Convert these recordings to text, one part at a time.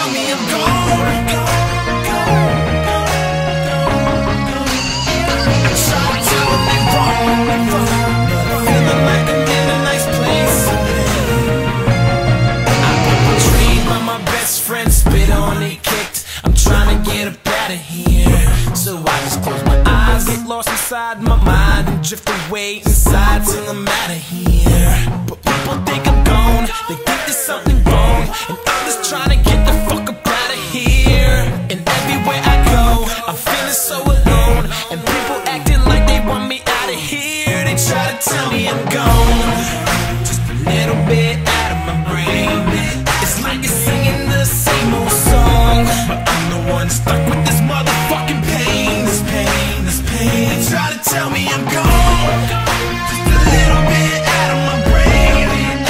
tell me I'm gone. Try to tell them they're wrong, but I'm feeling like I'm in a nice place. I put my dream on my best friend, spit on it, kicked. I'm trying to get up out of here, so I just close my eyes, get lost inside my mind, and drift away inside till I'm out of here. But people think I'm gone, they think there's something wrong, and I'm just trying to get the fuck up out of here. And everywhere I go, I'm feeling so alone, and people acting like they want me out of here. They try to tell me I'm gone, just a little bit out of my brain. It's like you're singing the same old song, but I'm the one stuck with this motherfucking pain. This pain, this pain. They try to tell me I'm gone, just a little bit out of my brain.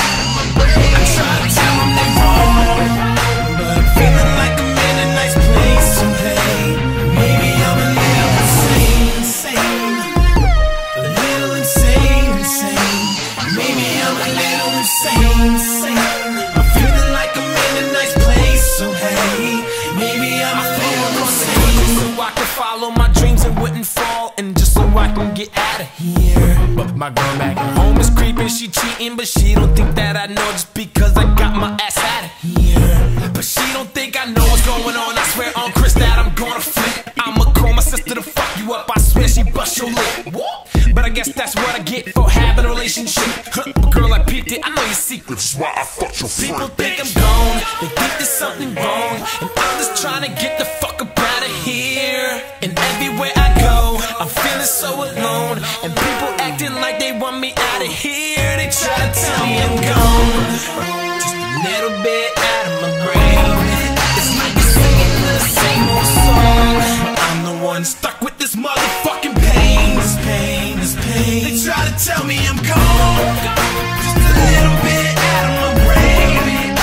I try to tell them they're wrong, but I'm feeling like I'm in a nice place. So hey, maybe I'm a little insane, a little insane. Maybe I'm a little insane. I'm feeling like I'm in a nice place. So hey, maybe I'm a little insane. So I can follow my dreams and wouldn't fall, and just so I can get out of here. But my girl back at home is creeping, she cheating, but she don't think that I know just because I got my ass out of here. But she don't think I know what's going on. I swear on Chris that I'm gonna flip. I'ma call my sister to fuck you up. I swear she bust your lip. But I guess that's what I get for having a relationship. But girl, I peeped it, I know your secrets, that's why I fucked your friend. People think I'm gone, they think there's something wrong, and I'm just trying to get the fuck up out of here. And everywhere I go, I'm feeling so alone, and people acting like they want me out of here. They try to tell me I'm gone, just a little bit out of my brain. It's like you're singing the same old song, but I'm the one stuck with this motherfucking pain. This pain, this pain. They try to tell me I'm gone, just a little bit out of my brain.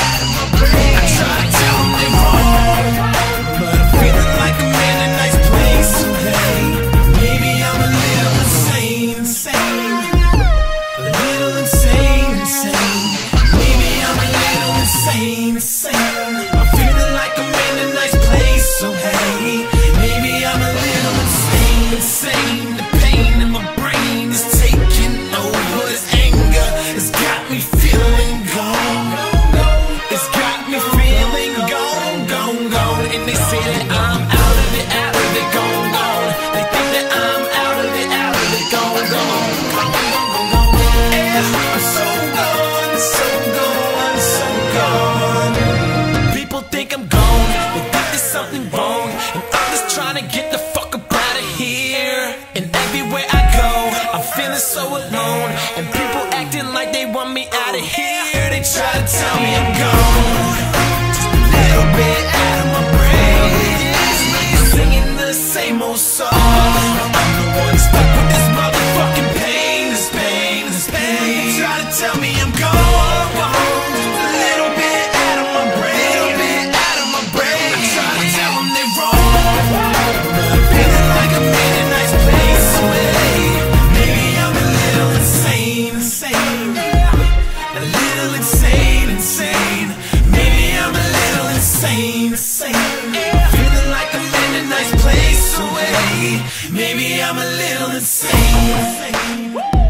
I try to tell them they're wrong, but I'm feeling like I'm in a nice place. So hey, maybe I'm a little insane, a little insane. Maybe I'm a little insane. I'm feeling like I'm in a nice place. So hey, maybe I'm a little insane. The pain in my brain is taking over. This anger has got me feeling gone. It's got me feeling gone. And they say that I'm out of it, gone. They think that I'm out of it, gone. Yeah, I'm so gone. People think I'm gone, they think there's something wrong, and I'm just trying to get the fuck up out of here. And everywhere I go, I'm feeling so alone, and people acting like they want me out of here. They try to tell me I'm gone, just a little bit out of my brain. It's like you're singing the same old song, I'm the one stuck with this motherfucking pain. This pain. They try to tell me I'm gone, just a little bit out of my brain. I try to tell them they're wrong, but I'm feeling like I'm in a nice place. So hey, maybe I'm a little insane, a little insane. Maybe I'm a little insane. I'm feeling like I'm in a nice place. So hey, maybe I'm a little insane.